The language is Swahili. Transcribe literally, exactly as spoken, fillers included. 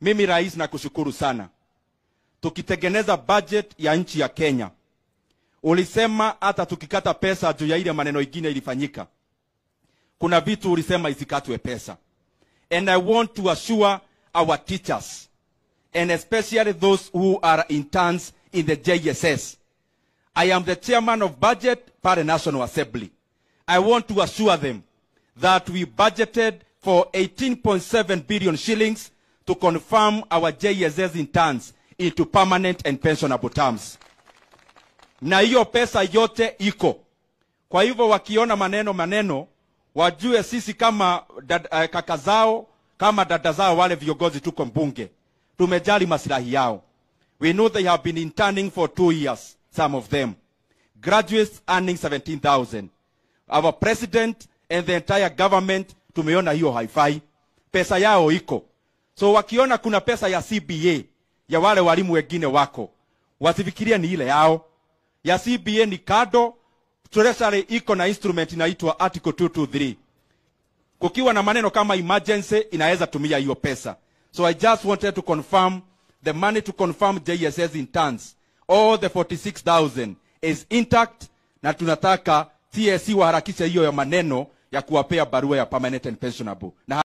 Mimi rais na kushukuru sana. Tukitengeneza budget ya nchi ya Kenya, ulisema hata tukikata pesa juu ya ile maneno ingine ilifanyika, kuna vitu ulisema isikatwe pesa. And I want to assure our teachers, and especially those who are interns in the J S S. I am the chairman of budget pale National Assembly. I want to assure them that we budgeted for eighteen point seven billion shillings to confirm our J S S interns into permanent and pensionable terms. Na hiyo pesa yote iko. Kwa hivyo wakiona maneno maneno, wajue sisi kama dad, uh, kaka zao, kama dada zao wale viongozi tuko mbunge, tumejali maslahi yao. We know they have been interning for two years, some of them. Graduates earning seventeen thousand. Our president and the entire government tumeona hiyo haifai. Pesa yao iko. So wakiona kuna pesa ya C B A, ya wale walimu wengine wako, wasifikiria ni ile yao. Ya C B A ni kado, treasury iko na instrument inaitwa Article two twenty-three. Kukiwa na maneno kama emergency, inaweza tumia hiyo pesa. So I just wanted to confirm the money to confirm J S S interns, all the forty-six thousand is intact, na tunataka T S C waharakisha hiyo ya maneno ya kuwapea barua ya permanent and pensionable. Na